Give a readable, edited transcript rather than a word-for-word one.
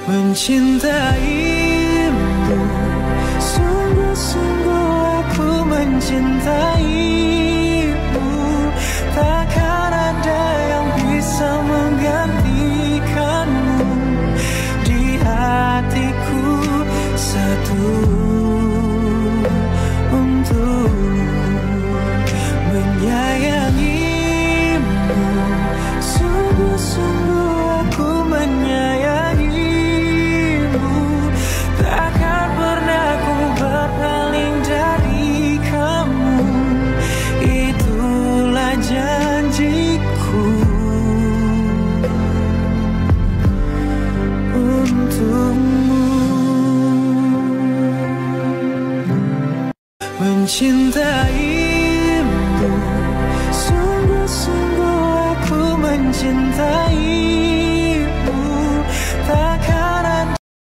mencintaimu. Sungguh-sungguh aku mencintaimu. Takkan ada yang bisa menggantikanmu di hatiku. Satu untuk menyayangimu. Sungguh-sungguh aku menyayangimu. Takkan pernah ku berpaling dari kamu. Itulah janjiku untukmu. Mencintaimu.